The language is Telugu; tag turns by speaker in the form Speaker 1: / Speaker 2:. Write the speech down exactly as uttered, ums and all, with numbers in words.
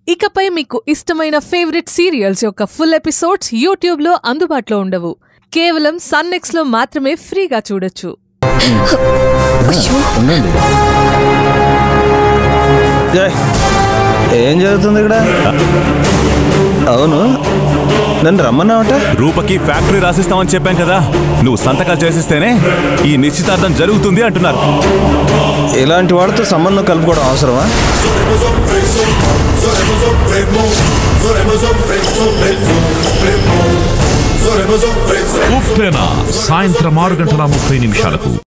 Speaker 1: ఇకపై మీకు ఇష్టమైన ఫేవరెట్ సీరియల్స్ యొక్క ఫుల్ ఎపిసోడ్స్ యూట్యూబ్ లో అందుబాటులో ఉండవు. కేవలం సన్ నెక్స్ట్ లో మాత్రమే ఫ్రీగా చూడొచ్చు.
Speaker 2: ఏం జరుగుతుంది ఇక్కడ? అవును, నన్ను రమ్మన్నావట.
Speaker 3: రూపకి ఫ్యాక్టరీ రాసిస్తామని చెప్పాం కదా, నువ్వు సంతకాలు చేసిస్తేనే ఈ నిశ్చితార్థం జరుగుతుంది అంటున్నారు.
Speaker 2: ఇలాంటి వాడితో సంబంధం కలుపుకోవడం అవసరమా?
Speaker 4: ఉప్పెన సాయంత్రం ఆరు గంటల ముప్పై నిమిషాలకు.